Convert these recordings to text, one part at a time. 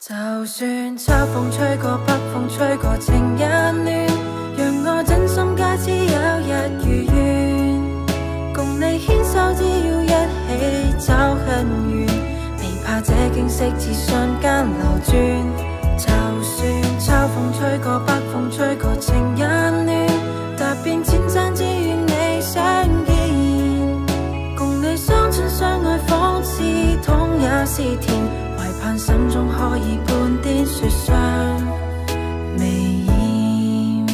就算秋風吹過，北風吹過，情也暖，讓我真心假知有日如願，共你牽手，只要一起走很遠，未怕這景色似瞬間流轉。就算秋風吹過，北風吹過，情也暖，踏遍千山，只願你相見，共你相親相愛，仿似痛也是甜。 盼心中可以半點雪霜微染，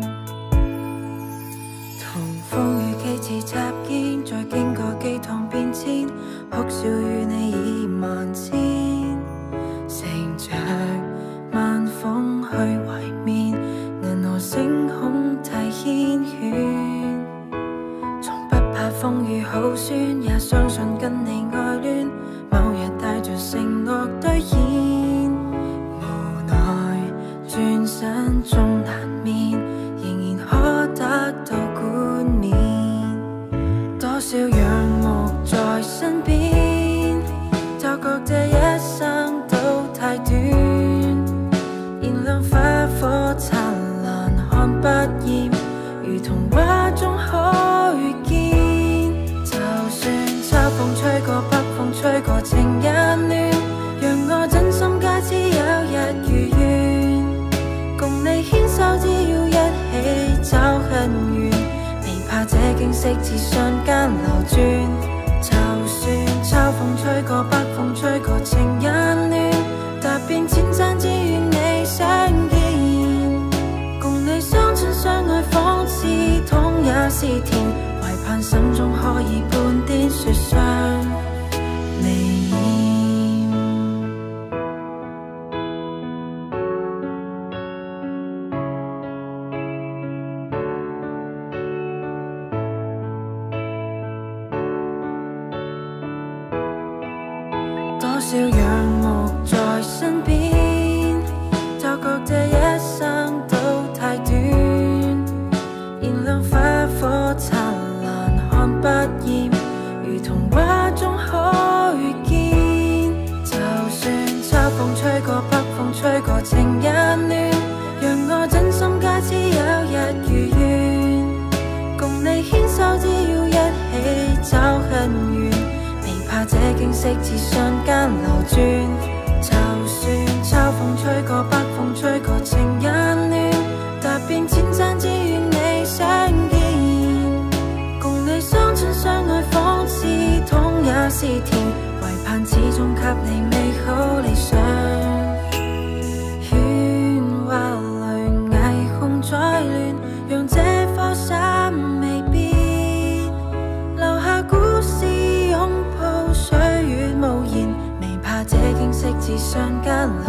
同風雨幾次擦肩，再經過幾趟變遷，哭笑與你已萬千，乘着晚風去懷緬，銀河星空替牽犬，從不怕風雨好酸，也相信跟你愛戀。 某日帶着承諾兌現，無奈轉身中難免，仍然可得到冠冕。多少仰慕在身邊，就覺這一生都太短。燃亮花火燦爛看不厭，如童話中可遇見。就算秋風吹過，北風吹過。 情也暖，讓我真心假知有日如願，共你牽手，只要一起走很遠，未怕這景色似瞬間流轉。就算秋風吹過，北風吹過，情也暖，踏遍千山，只願你相見，共你相親相愛，仿似痛也是甜，唯盼心中可以半點雪霜。 多少仰慕在身邊，就覺這一生都太短。燃亮花火燦爛看不厭，如童話中可遇見。就算秋風吹過，北風吹過，情也暖，讓我真心假知有日如願，共你牽手，只要一起走很遠。 怕這景色似瞬間流轉，就算秋風吹過，北風吹過，情也暖，踏遍千山，只願你相見，共你相親相愛，仿似痛也是甜，唯盼始終給你美好理想。喧嘩裏霓虹再亂，讓這顆心未變，留下故事擁抱。 歲月無言，未怕這景色似瞬間流